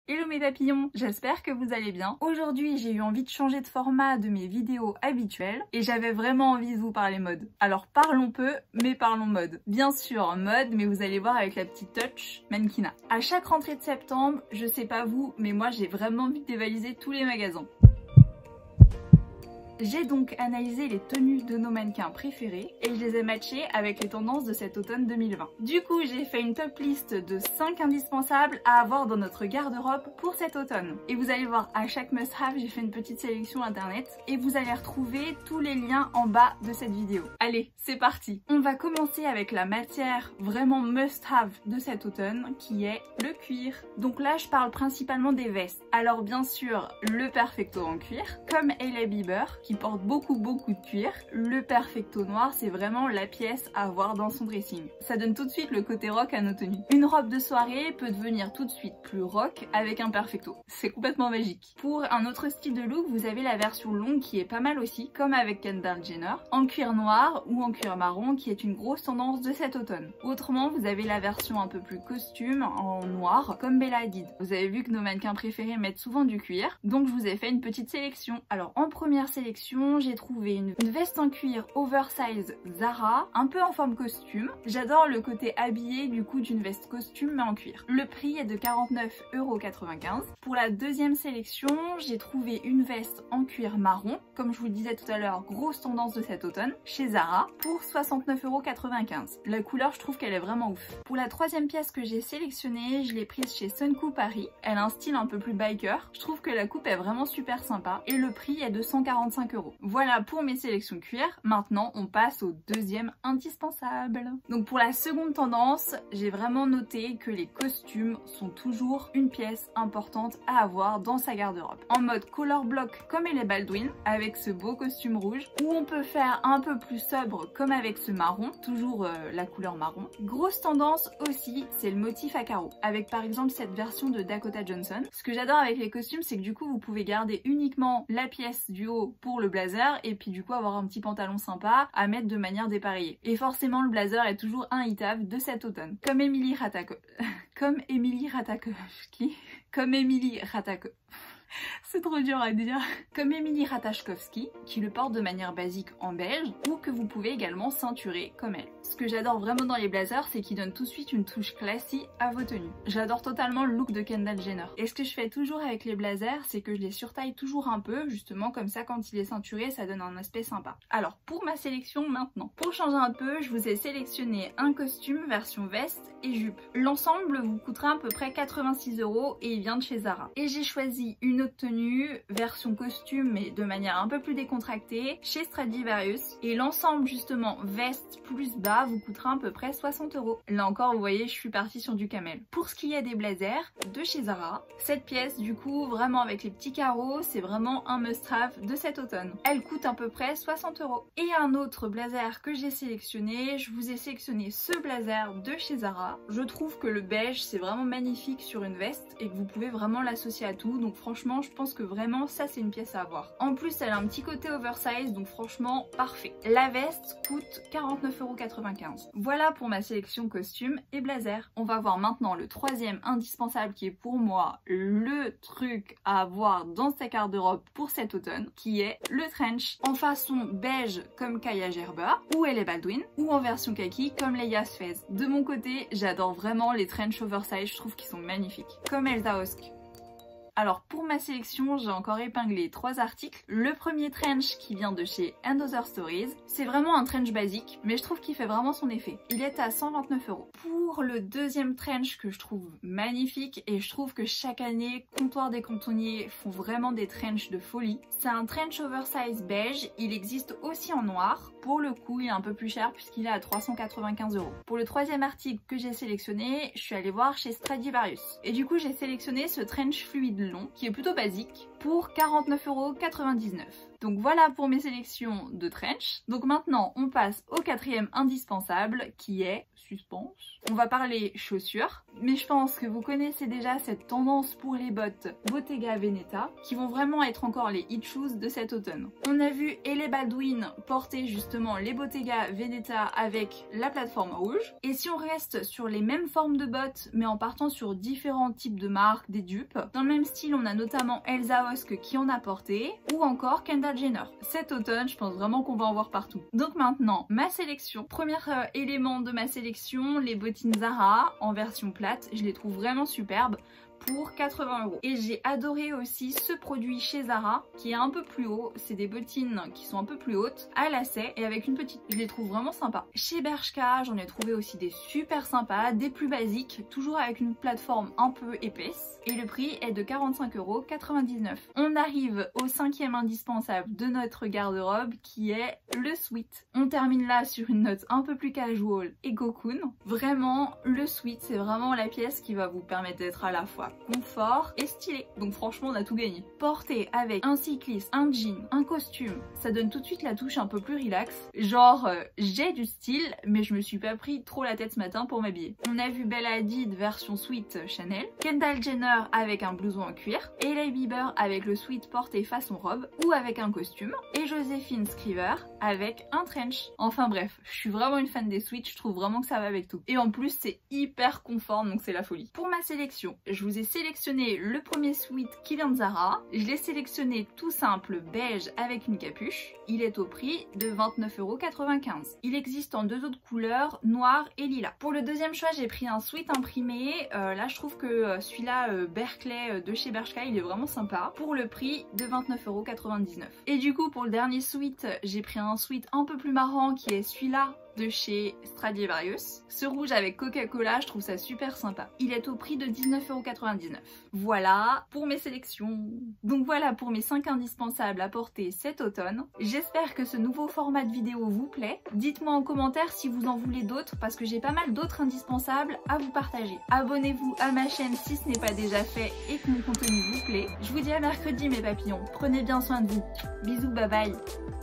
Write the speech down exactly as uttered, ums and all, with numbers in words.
Hello mes papillons, j'espère que vous allez bien. Aujourd'hui j'ai eu envie de changer de format de mes vidéos habituelles et j'avais vraiment envie de vous parler mode. Alors parlons peu, mais parlons mode. Bien sûr mode, mais vous allez voir avec la petite touch mannequinat. À chaque rentrée de septembre, je sais pas vous, mais moi j'ai vraiment envie de dévaliser tous les magasins. J'ai donc analysé les tenues de nos mannequins préférés et je les ai matchées avec les tendances de cet automne deux mille vingt. Du coup, j'ai fait une top liste de cinq indispensables à avoir dans notre garde-robe pour cet automne. Et vous allez voir, à chaque must-have, j'ai fait une petite sélection internet et vous allez retrouver tous les liens en bas de cette vidéo. Allez, c'est parti! On va commencer avec la matière vraiment must-have de cet automne qui est le cuir. Donc là, je parle principalement des vestes. Alors bien sûr, le perfecto en cuir, comme Hailey Bieber, qui porte beaucoup beaucoup de cuir. Le perfecto noir, c'est vraiment la pièce à avoir dans son dressing. Ça donne tout de suite le côté rock à nos tenues. Une robe de soirée peut devenir tout de suite plus rock avec un perfecto. C'est complètement magique. Pour un autre style de look, vous avez la version longue qui est pas mal aussi, comme avec Kendall Jenner, en cuir noir ou en cuir marron, qui est une grosse tendance de cet automne. Autrement, vous avez la version un peu plus costume, en noir, comme Bella Hadid. Vous avez vu que nos mannequins préférés mettent souvent du cuir, donc je vous ai fait une petite sélection. Alors en première sélection, j'ai trouvé une, une veste en cuir oversize Zara, un peu en forme costume. J'adore le côté habillé du coup d'une veste costume mais en cuir. Le prix est de quarante-neuf euros quatre-vingt-quinze. Pour la deuxième sélection, j'ai trouvé une veste en cuir marron, comme je vous le disais tout à l'heure, grosse tendance de cet automne, chez Zara, pour soixante-neuf euros quatre-vingt-quinze. La couleur, je trouve qu'elle est vraiment ouf. Pour la troisième pièce que j'ai sélectionnée, je l'ai prise chez Sunku Paris. Elle a un style un peu plus biker. Je trouve que la coupe est vraiment super sympa et le prix est de cent quarante-cinq euros. Voilà pour mes sélections cuir. Maintenant, on passe au deuxième indispensable. Donc pour la seconde tendance, j'ai vraiment noté que les costumes sont toujours une pièce importante à avoir dans sa garde-robe. En mode color block comme Hailey Baldwin, avec ce beau costume rouge, ou on peut faire un peu plus sobre comme avec ce marron, toujours euh, la couleur marron. Grosse tendance aussi, c'est le motif à carreaux, avec par exemple cette version de Dakota Johnson. Ce que j'adore avec les costumes, c'est que du coup vous pouvez garder uniquement la pièce du haut pour le blazer et puis du coup avoir un petit pantalon sympa à mettre de manière dépareillée. Et forcément le blazer est toujours un hit-have de cet automne. Comme Emily Ratako... comme Emily Ratajkowski... comme Emily Ratajkowski... C'est trop dur à dire. Comme Emily Ratajkowski, qui le porte de manière basique en beige, ou que vous pouvez également ceinturer comme elle. Ce que j'adore vraiment dans les blazers, c'est qu'ils donnent tout de suite une touche classy à vos tenues. J'adore totalement le look de Kendall Jenner. Et ce que je fais toujours avec les blazers, c'est que je les surtaille toujours un peu, justement comme ça quand il est ceinturé, ça donne un aspect sympa. Alors pour ma sélection maintenant, pour changer un peu, je vous ai sélectionné un costume version veste et jupe. L'ensemble vous coûtera à peu près quatre-vingt-six euros et il vient de chez Zara. Et j'ai choisi une autre tenue version costume mais de manière un peu plus décontractée chez Stradivarius. Et l'ensemble justement veste plus bas vous coûtera à peu près soixante euros. Là encore vous voyez je suis partie sur du camel. Pour ce qui est des blazers de chez Zara, cette pièce du coup vraiment avec les petits carreaux c'est vraiment un must-have de cet automne. Elle coûte à peu près soixante euros. Et un autre blazer que j'ai sélectionné, je vous ai sélectionné ce blazer de chez Zara. Je trouve que le beige c'est vraiment magnifique sur une veste et que vous pouvez vraiment l'associer à tout, donc franchement je pense que vraiment ça c'est une pièce à avoir. En plus elle a un petit côté oversize donc franchement parfait. La veste coûte quarante-neuf euros quatre-vingt-quinze. Voilà pour ma sélection costume et blazer. On va voir maintenant le troisième indispensable qui est pour moi le truc à avoir dans sa garde-robe pour cet automne, qui est le trench en façon beige comme Kaia Gerber ou Hailey Baldwin, ou en version kaki comme Leia Sfez. De mon côté j'adore vraiment les trench oversize, je trouve qu'ils sont magnifiques. Comme Elsa Hosk. Alors pour ma sélection, j'ai encore épinglé trois articles. Le premier trench qui vient de chez And Other Stories. C'est vraiment un trench basique, mais je trouve qu'il fait vraiment son effet. Il est à cent vingt-neuf euros. Pour le deuxième trench que je trouve magnifique, et je trouve que chaque année, Comptoir des Cantonniers font vraiment des trenchs de folie. C'est un trench oversize beige, il existe aussi en noir. Pour le coup, il est un peu plus cher puisqu'il est à trois cent quatre-vingt-quinze euros. Pour le troisième article que j'ai sélectionné, je suis allée voir chez Stradivarius. Et du coup, j'ai sélectionné ce trench fluide long, qui est plutôt basique, pour quarante-neuf euros quatre-vingt-dix-neuf. Donc voilà pour mes sélections de trench. Donc maintenant on passe au quatrième indispensable qui est suspense. On va parler chaussures, mais je pense que vous connaissez déjà cette tendance pour les bottes Bottega Veneta qui vont vraiment être encore les hit shoes de cet automne. On a vu Hailey Baldwin porter justement les Bottega Veneta avec la plateforme rouge. Et si on reste sur les mêmes formes de bottes mais en partant sur différents types de marques, des dupes, dans le même style on a notamment Elsa Hosk qui en a porté ou encore Kendall Jenner. Cet automne je pense vraiment qu'on va en voir partout. Donc maintenant ma sélection. Premier euh, élément de ma sélection, les bottines Zara en version plate. Je les trouve vraiment superbes pour quatre-vingts euros. Et j'ai adoré aussi ce produit chez Zara qui est un peu plus haut. C'est des bottines qui sont un peu plus hautes à lacets et avec une petite... Je les trouve vraiment sympas. Chez Bershka, j'en ai trouvé aussi des super sympas, des plus basiques, toujours avec une plateforme un peu épaisse. Et le prix est de quarante-cinq euros quatre-vingt-dix-neuf. On arrive au cinquième indispensable de notre garde-robe qui est le sweat. On termine là sur une note un peu plus casual et cocoon. Vraiment, le sweat, c'est vraiment la pièce qui va vous permettre d'être à la fois confort et stylé. Donc franchement on a tout gagné. Porté avec un cycliste, un jean, un costume, ça donne tout de suite la touche un peu plus relax. Genre euh, j'ai du style mais je me suis pas pris trop la tête ce matin pour m'habiller. On a vu Bella Hadid version sweat Chanel, Kendall Jenner avec un blouson en cuir, Hailey Bieber avec le sweat porté façon robe ou avec un costume et Joséphine Scriver avec un trench. Enfin bref, je suis vraiment une fan des sweats, je trouve vraiment que ça va avec tout. Et en plus c'est hyper confort donc c'est la folie. Pour ma sélection, je vous ai sélectionné le premier sweat qui vient de Zara. Je l'ai sélectionné tout simple beige avec une capuche. Il est au prix de vingt-neuf euros quatre-vingt-quinze. Il existe en deux autres couleurs, noir et lilas. Pour le deuxième choix, j'ai pris un sweat imprimé. Euh, là, je trouve que celui-là, euh, Berkeley de chez Bershka, il est vraiment sympa. Pour le prix de vingt-neuf euros quatre-vingt-dix-neuf. Et du coup, pour le dernier sweat, j'ai pris un sweat un peu plus marrant qui est celui-là de chez Stradivarius. Ce rouge avec Coca-Cola, je trouve ça super sympa. Il est au prix de dix-neuf euros quatre-vingt-dix-neuf. Voilà pour mes sélections. Donc voilà pour mes cinq indispensables à porter cet automne. J'espère que ce nouveau format de vidéo vous plaît. Dites-moi en commentaire si vous en voulez d'autres parce que j'ai pas mal d'autres indispensables à vous partager. Abonnez-vous à ma chaîne si ce n'est pas déjà fait et que mon contenu vous plaît. Je vous dis à mercredi mes papillons. Prenez bien soin de vous. Bisous, bye bye.